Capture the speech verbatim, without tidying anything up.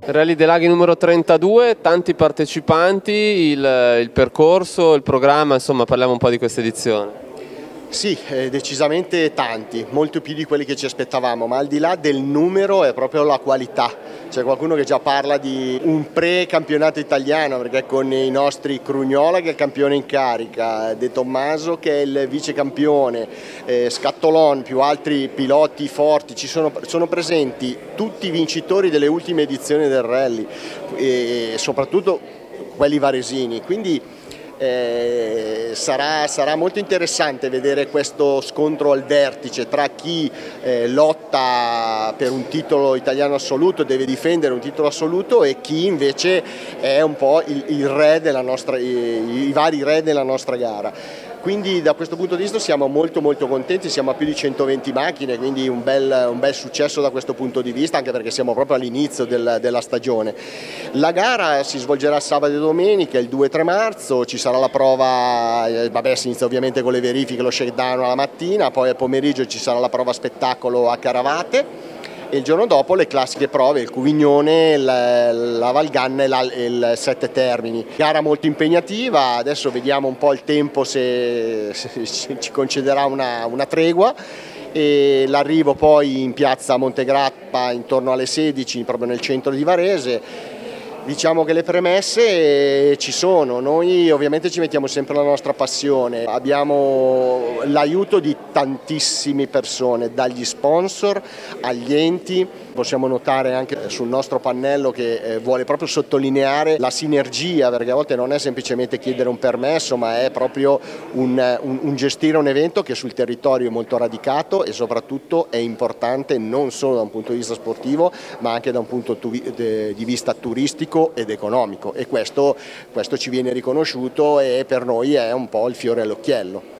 Rally dei Laghi numero trentadue, tanti partecipanti, il, il percorso, il programma, insomma parliamo un po' di questa edizione. Sì, eh, decisamente tanti, molto più di quelli che ci aspettavamo, ma al di là del numero è proprio la qualità. C'è qualcuno che già parla di un pre-campionato italiano, perché con i nostri Crugnola che è il campione in carica, De Tommaso che è il vice campione, eh, Scattolon più altri piloti forti, ci sono, sono presenti tutti i vincitori delle ultime edizioni del rally e soprattutto quelli varesini, quindi Eh, sarà, sarà molto interessante vedere questo scontro al vertice tra chi eh, lotta per un titolo italiano assoluto, deve difendere un titolo assoluto, e chi invece è un po' il, il re della nostra, i, i vari re della nostra gara. Quindi da questo punto di vista siamo molto molto contenti, siamo a più di centoventi macchine, quindi un bel, un bel successo da questo punto di vista, anche perché siamo proprio all'inizio del, della stagione. La gara si svolgerà sabato e domenica, il due e tre marzo, ci sarà la prova, eh, vabbè si inizia ovviamente con le verifiche, lo shakedown alla mattina, poi al pomeriggio ci sarà la prova spettacolo a Caravate, e il giorno dopo le classiche prove, il Cuvignone, la, la Valganna e, la, e il Sette Termini. Gara molto impegnativa, adesso vediamo un po' il tempo se, se ci concederà una, una tregua, e l'arrivo poi in piazza Montegrappa intorno alle sedici, proprio nel centro di Varese. Diciamo che le premesse ci sono, noi ovviamente ci mettiamo sempre la nostra passione, abbiamo l'aiuto di tantissime persone, dagli sponsor agli enti, possiamo notare anche sul nostro pannello che vuole proprio sottolineare la sinergia, perché a volte non è semplicemente chiedere un permesso, ma è proprio un, un, un gestire un evento che sul territorio è molto radicato e soprattutto è importante non solo da un punto di vista sportivo, ma anche da un punto di vista turistico ed economico, e questo, questo ci viene riconosciuto e per noi è un po' il fiore all'occhiello.